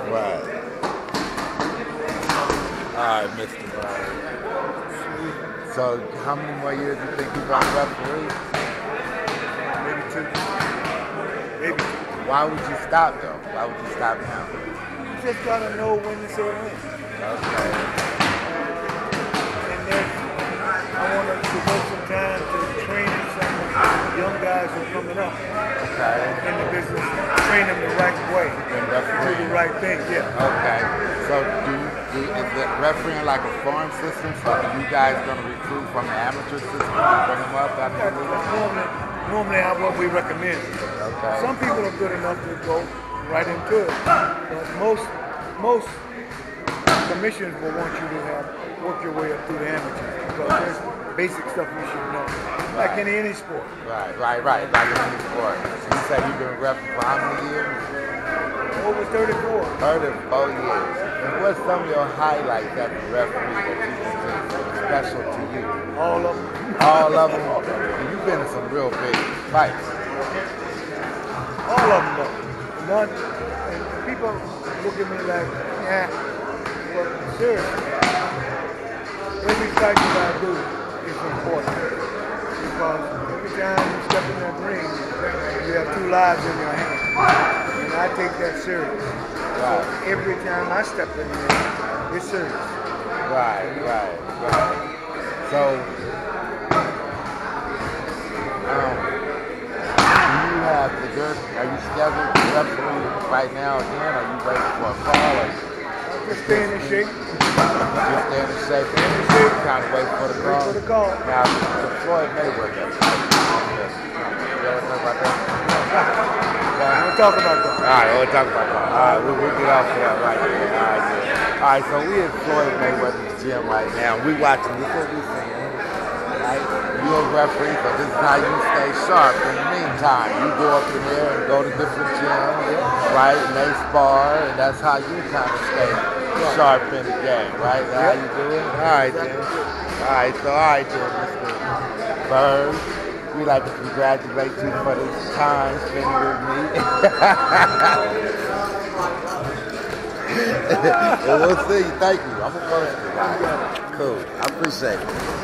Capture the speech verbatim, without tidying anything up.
Right. All right, Mister Bird. So, how many more years do you think you're going to referee? Maybe two. Maybe two. Why would you stop, though? Why would you stop now? You just got to know when to say when. Okay. And then I want to devote some time to training some young guys who are coming up Okay. in the business, train them the right way, And do referee. the right thing, yeah. Okay. So, do you, do, is the refereeing like a farm system? So, are you guys going to recruit from the amateur system and bring them up after That's the normally, normally how what we recommend. Okay. Some people are good enough to go right into it, but most most commissions will want you to have work your way up through the amateurs because there's basic stuff you should know, like in any sport. Right, right, right. Like in any sport. So you said you've been refereeing for how many years? Over thirty-four. thirty-four years. And what's some of your highlights as a referee that you consider special to you? All of them. All of them? And you've been in some real big fights. All of them, though. None. And people look at me like, yeah, but seriously, every fight that I do is important because every time you step in that ring, you have two lives in your hand, and I take that serious. Right. So every time I step in there, it's serious. Right, right, right. So, um, do you have, is there, are you scheduled to referee right now again? Are you waiting for a call? Or Just staying in shape. just staying in shape? Staying in shape. Kind of wait for the call? Wait for the call. Now, the Floyd Mayweather. You ever talk about that? Don't talk about that. All right, we'll talk about that. All right, we'll, we'll get off of that right there. All right, yeah. All right, so we in Floyd Mayweather's gym right now. We watching this, what we seeing, right? You're a referee, so this is how you stay sharp. In the meantime, you go up in there and go to different gyms, right? And they spar, and that's how you kind of stay sharp in the game, right? Is that how you do it? All right, then. All right, so all right, then, Mister Bird. We'd like to congratulate you for this time spending with me. And we'll see you. Thank you. I'm a personal guy. Cool. I appreciate it.